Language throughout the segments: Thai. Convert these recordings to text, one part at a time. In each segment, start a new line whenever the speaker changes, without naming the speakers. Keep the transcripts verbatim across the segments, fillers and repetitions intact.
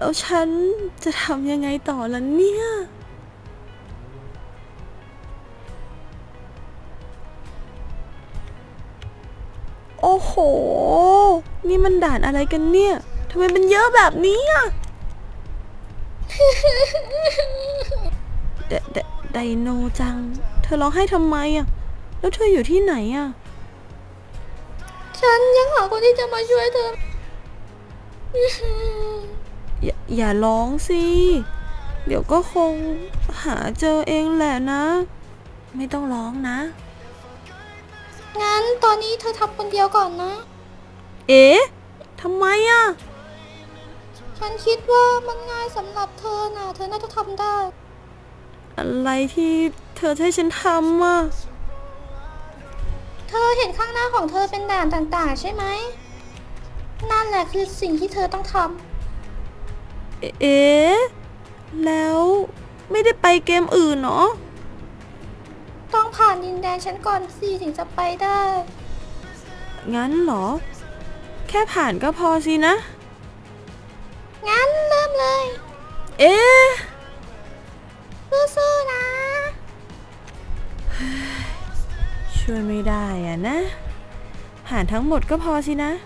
แล้วฉันจะทำยังไงต่อล่ะเนี่ยโอ้โหนี่มันด่านอะไรกันเนี่ยทำไมมันเยอะแบบนี้อ่ะเดเดไดโนจังเธอร้องไห้ทำไมอ่ะแล้วเธออยู่ที่ไหนอ่ะ
ฉันยังหาคนที่จะมาช่วยเธอ
อย่าอย่าร้องสิเดี๋ยวก็คงหาเจอเองแหละนะไม่ต้องร้องนะ
งั้นตอนนี้เธอทำคนเดียวก่อนนะ
เอ๊ะทำไมอ่ะ
ฉันคิดว่ามันง่ายสำหรับเธอนะเธอน่าจะทำได้
อะไรที่เธอให้ฉันทำอ่ะ
เธอเห็นข้างหน้าของเธอเป็นด่านต่างๆใช่ไหมนั่นแหละคือสิ่งที่เธอต้องท
ำเอ๊ะแล้วไม่ได้ไปเกมอื่นเนาะ
ต้องผ่านดินแดนฉันก่อนสิถึงจะไปได้
งั้นเหรอแค่ผ่านก็พอสินะ
งั้นเริ่มเลย
เอ๊ะ
สู้ๆนะ
ช่วยไม่ได้อะนะผ่านทั้งหมดก็พอสินะ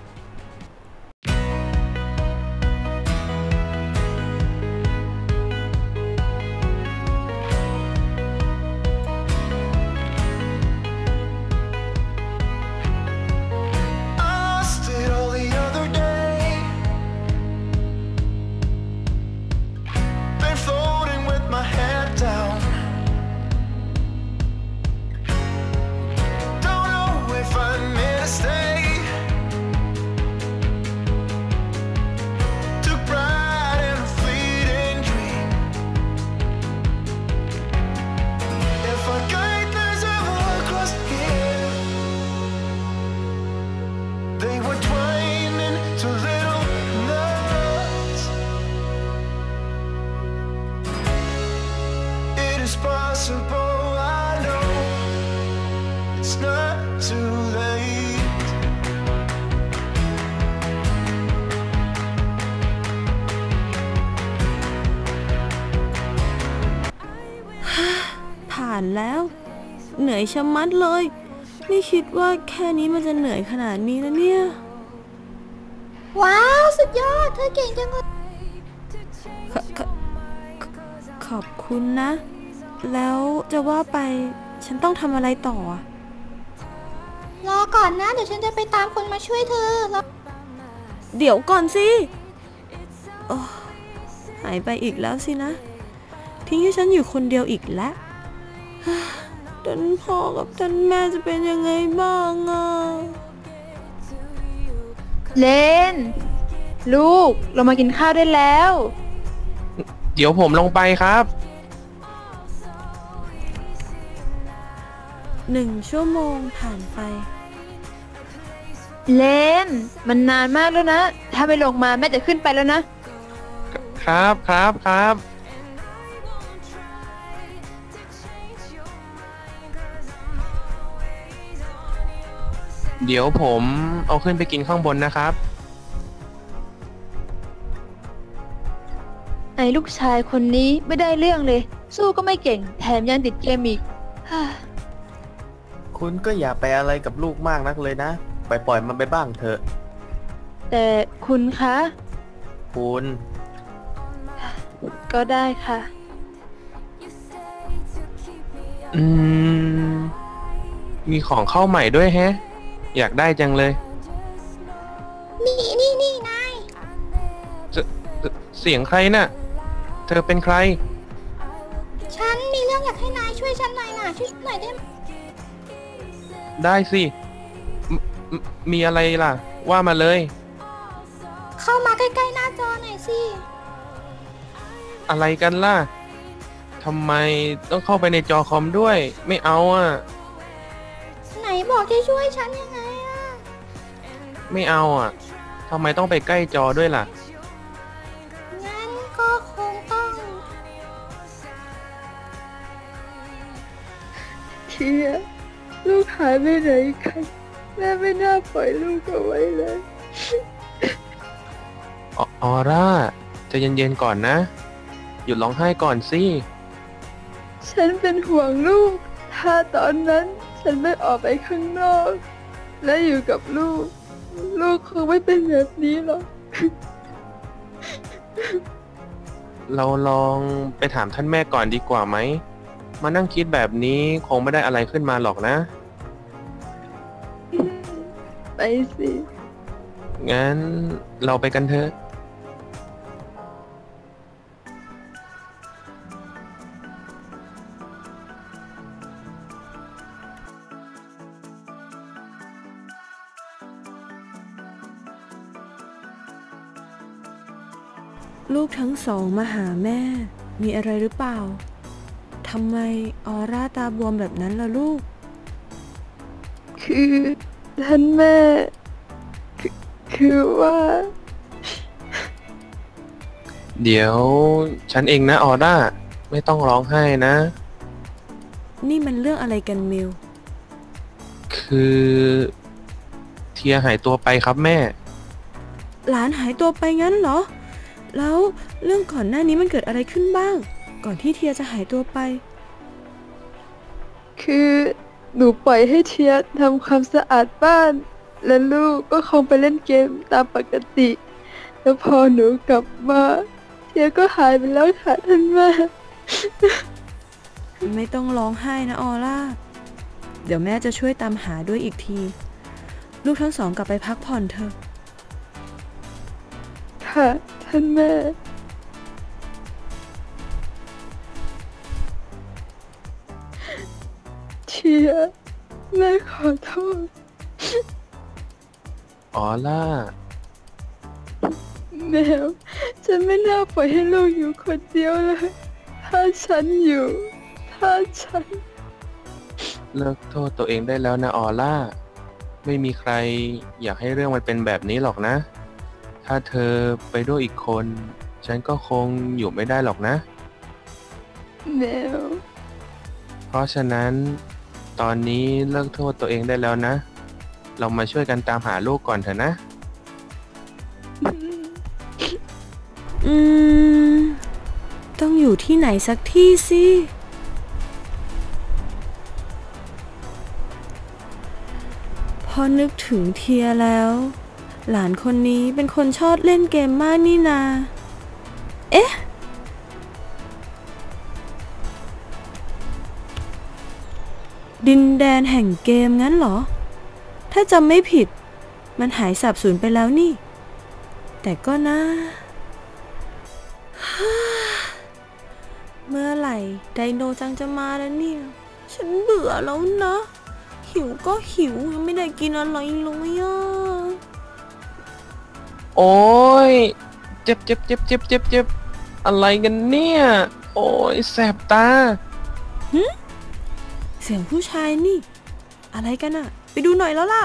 ผ่านแล้วเหนื่อยชะมัดเลยไม่คิดว่าแค่นี้มันจะเหนื่อยขนาดนี้นะเนี่ย
ว้าวสุดยอดเธอเก่งจังเลย
ขอบคุณนะแล้วจะว่าไปฉันต้องทำอะไรต่อ
รอก่อนนะเดี๋ยวฉันจะไปตามคนมาช่วยเธอแล้ว
เดี๋ยวก่อนสิโอ้หายไปอีกแล้วสินะทิ้งให้ฉันอยู่คนเดียวอีกแล้วท่านพ่อกับท่านแม่จะเป็นยังไงบ้างอ่ะ
เลนลูกเรามากินข้าวได้แล้ว
เดี๋ยวผมลงไปครับ
หนึ่งชั่วโมงผ่านไป
เลนมันนานมากแล้วนะถ้าไม่ลงมาแม่จะขึ้นไปแล้วนะ
ครับครับครับเดี๋ยวผมเอาขึ้นไปกินข้างบนนะครับ
ไอ้ลูกชายคนนี้ไม่ได้เรื่องเลยสู้ก็ไม่เก่งแถมยังติดเกมอีก
คุณก็อย่าไปอะไรกับลูกมากนักเลยนะปล่อยปล่อยมันไปบ้างเถอะ
แต่คุณคะ
คุณ
ก็ได้ค่ะ
อืมมีของเข้าใหม่ด้วยแฮะอยากได้จังเลย
นี่นี่นี่นาย
เสียงใครน่ะเธอเป็นใคร
ฉันมีเรื่องอยากให้นายช่วยฉันหน่อยนะช่วยหน่อยได้ไหม
ได้สิมีอะไรล่ะว่ามาเลย
เข้ามาใกล้ๆหน้าจอหน่อยสิ
อะไรกันล่ะทำไมต้องเข้าไปในจอคอมด้วยไม่เอาอ่ะ
ไหนบอกจะช่วยฉันยังไงอ่ะ
ไม่เอาอ่ะทำไมต้องไปใกล้จอด้วยล่ะ
งั้นก็คงต้อง
เทียลูกหายไปไหนกันแม่ไม่น่าปล่อยลูกเอาไว้เลย
ออร่าใจเย็นๆก่อนนะ หยุดร้องไห้ก่อนสิ
ฉันเป็นห่วงลูก ถ้าตอนนั้นฉันไม่ออกไปข้างนอก และอยู่กับลูก ลูกคงไม่เป็นแบบนี้หรอก
เราลองไปถามท่านแม่ก่อนดีกว่าไหม มานั่งคิดแบบนี้คงไม่ได้อะไรขึ้นมาหรอกนะ
ไปสิ
งั้นเราไปกันเถอะ
ลูกทั้งสองมาหาแม่ มีอะไรหรือเปล่า ทำไมออร่าตาบวมแบบนั้นล่ะลูก
คือท่านแม่คือคือว่า
เดี๋ยวฉันเองนะออร่า ไม่ต้องร้องไห้นะ
นี่มันเรื่องอะไรกันมิว
คือเทียหายตัวไปครับแม่
หลานหายตัวไปงั้นเหรอ แล้วเรื่องก่อนหน้านี้มันเกิดอะไรขึ้นบ้าง ก่อนที่เทียจะหายตัวไป
คือหนูปล่อยให้เทียทำความสะอาดบ้าน และลูกก็คงไปเล่นเกมตามปกติ แล้วพอหนูกลับมา เทียก็หายไปแล้วค่ะท่านแม่
ไม่ต้องร้องไห้นะออร่า เดี๋ยวแม่จะช่วยตามหาด้วยอีกที ลูกทั้งสองกลับไปพักผ่อนเถอะ
ค่ะท่านแม่ เทียแม่ขอโทษ
ออร่า
แมวฉันไม่น่าปล่อยให้ลูกอยู่คนเดียวเลย ถ้าฉันอยู่ ถ้าฉัน
เลิกโทษตัวเองได้แล้วนะออร่า ไม่มีใครอยากให้เรื่องมันเป็นแบบนี้หรอกนะ ถ้าเธอไปด้วยอีกคน ฉันก็คงอยู่ไม่ได้หรอกนะ
แมว
เพราะฉะนั้นตอนนี้เลิกโทษตัวเองได้แล้วนะ เรามาช่วยกันตามหาลูกก่อนเถอะนะ
อืม ต้องอยู่ที่ไหนสักที่สิ พอนึกถึงเทียแล้ว หลานคนนี้เป็นคนชอบเล่นเกมมากนี่นา เอ๊ะ ดินแดนแห่งเกมงั้นเหรอ ถ้าจำไม่ผิด มันหายสาบสูญไปแล้วนี่ แต่ก็นะ เมื่อไหร่ไดโนจังจะมาแล้วเนี่ย ฉันเบื่อแล้วนะ หิวก็หิวยังไม่ได้กินอะไรเลยอ่ะ
โอ้ยเจ็บเจ็บเจ็บเจ็บเจ็บเจ็บอะไรกันเนี่ย โอ้ยแสบตา
เสียงผู้ชายนี่ อะไรกันอะไปดูหน่อยแล้วล่ะ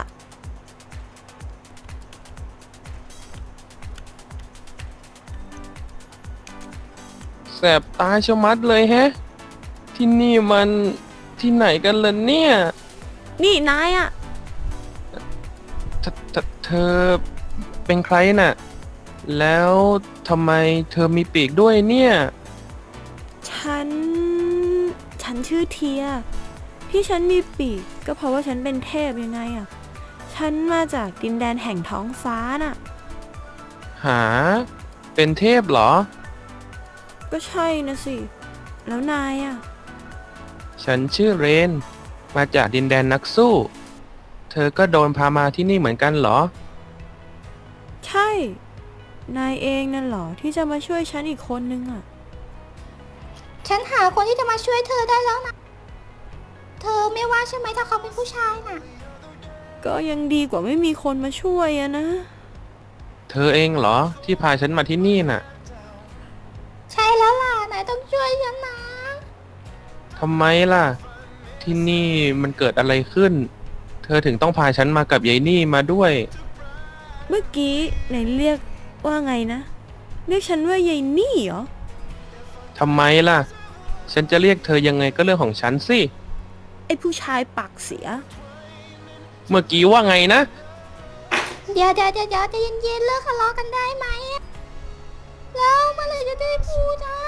แสบตาชะมัดเลยแฮะ ที่นี่มันที่ไหนกันล่ะเนี่ย
นี่นายอะ
เธอเธอเธอเป็นใครน่ะ แล้วทำไมเธอมีปีกด้วยเนี่ย
ฉัน ฉันชื่อเทีย ที่ฉันมีปีกก็เพราะว่าฉันเป็นเทพยังไงอะฉันมาจากดินแดนแห่งท้องฟ้าน่ะ
หา เป็นเทพเหรอ
ก็ใช่นะสิ แล้วนายอะ
ฉันชื่อเรน มาจากดินแดนนักสู้ เธอก็โดนพามาที่นี่เหมือนกันเหรอ
ใช่ นายเองนั่นเหรอที่จะมาช่วยฉันอีกคนนึงอะ
ฉันหาคนที่จะมาช่วยเธอได้แล้วนะ เธอไม่ว่าใช่ไหมถ้าเขาเป็นผู้ชายน่ะ
ก็ยังดีกว่าไม่มีคนมาช่วยอะนะ
เธอเองเหรอที่พาฉันมาที่นี่น่ะ
ใช่แล้วล่ะนายต้องช่วยฉันนะ
ทำไมล่ะ ที่นี่มันเกิดอะไรขึ้น เธอถึงต้องพาฉันมากับยายนี่มาด้วย
เมื่อกี้นายเรียกว่าไงนะ เรียกฉันว่ายายนี่เหรอ
ทำไมล่ะ ฉันจะเรียกเธอยังไงก็เรื่องของฉันสิ
ไอ้ผู้ชายปากเสีย
เมื่อกี้ว่าไงนะ
เดี๋ยวเดี๋ยวเดี๋ยวเดี๋ยวใจเย็นๆเลิกทะเลาะกันได้ไหมแล้วเมื่อไหร่จะได้พูดอ่ะ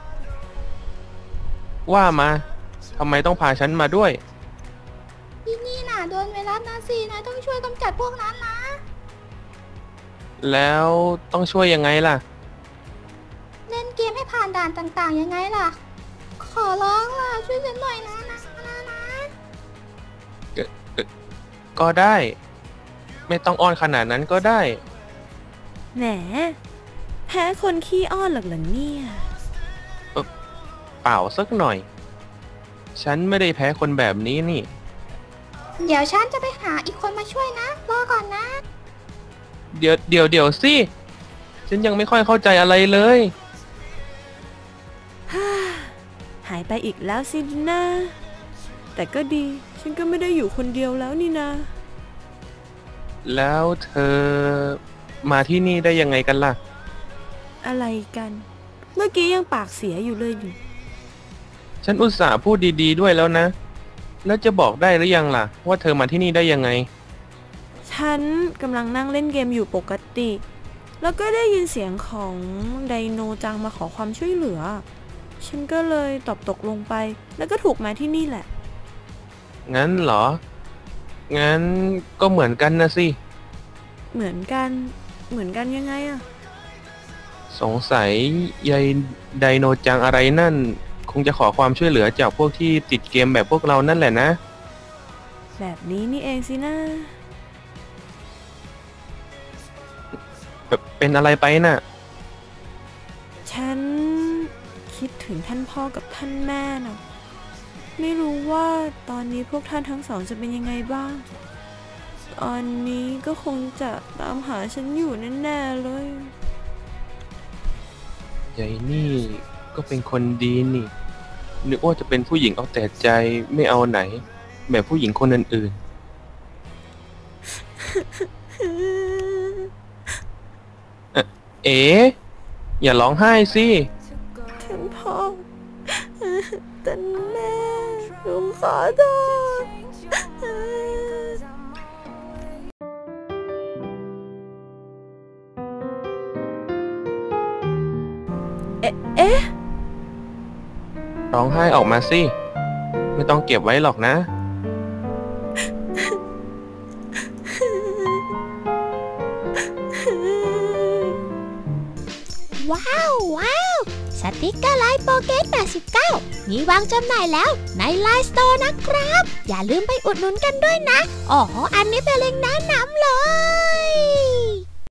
ว่ามาทำไมต้องพาฉันมาด้วย
ที่นี่น่ะโดนไวรัสนะสินายต้องช่วยกำจัดพวกนั้นนะ
แล้วต้องช่วยยังไงล่ะ
เล่นเกมให้ผ่านด่านต่างๆยังไงล่ะ ขอร้องล่ะช่วยฉันหน่อยนะนะนะนะ
ก็ได้ ไม่ต้องอ้อนขนาดนั้นก็ได้
แหมแพ้คนขี้อ้อนหรอกเหรอเนี่ย
เปล่าสักหน่อย ฉันไม่ได้แพ้คนแบบนี้นี่
เดี๋ยวฉันจะไปหาอีกคนมาช่วยนะ รอก่อนนะ
เดี๋ยวเดี๋ยวเดี๋ยวสิ ฉันยังไม่ค่อยเข้าใจอะไรเลย
หายไปอีกแล้วสินะแต่ก็ดีฉันก็ไม่ได้อยู่คนเดียวแล้วนี่นะ
แล้วเธอมาที่นี่ได้ยังไงกันล่ะ
อะไรกัน เมื่อกี้ยังปากเสียอยู่เลยดิ
ฉันอุตส่าห์พูดดีๆด้วยแล้วนะ แล้วจะบอกได้หรือยังล่ะ ว่าเธอมาที่นี่ได้ยังไง
ฉันกำลังนั่งเล่นเกมอยู่ปกติ แล้วก็ได้ยินเสียงของไดโนจังมาขอความช่วยเหลือ ฉันก็เลยตอบตกลงไป แล้วก็ถูกมาที่นี่แหละ
งั้นเหรอ งั้นก็เหมือนกันนะสิ
เหมือนกัน เหมือนกันยังไงอะ
สงสัยยายไดโนจังอะไรนั่น คงจะขอความช่วยเหลือจากพวกที่ติดเกมแบบพวกเรานั่นแหละนะ
แบบนี้นี่เองสินะ
เป็นอะไรไปน่ะ
ฉันคิดถึงท่านพ่อกับท่านแม่น่ะ ไม่รู้ว่าตอนนี้พวกท่านทั้งสองจะเป็นยังไงบ้าง ตอนนี้ก็คงจะตามหาฉันอยู่แน่ๆเลย
ยายนี่ก็เป็นคนดีนี่ นึกว่าจะเป็นผู้หญิงเอาแต่ใจไม่เอาไหน แบบผู้หญิงคนอื่นๆ เอ๊ะเอ๋อย่าร้องไห้สิ
ท่านพ่อ ท่านแม่ลุงขอโทษ เอ๊ะเอ๊ะ
ร้องไห้ออกมาสิ ไม่ต้องเก็บไว้หรอกนะ
ว้าวว้าวสติกเกอร์ไลน์โปเกตแปดสิบเก้ามีวางจำหน่ายแล้วในไลน์สโตร์นะครับ อย่าลืมไปอุดหนุนกันด้วยนะอ๋ออันนี้เป็นเล็งก์แนะนำเลย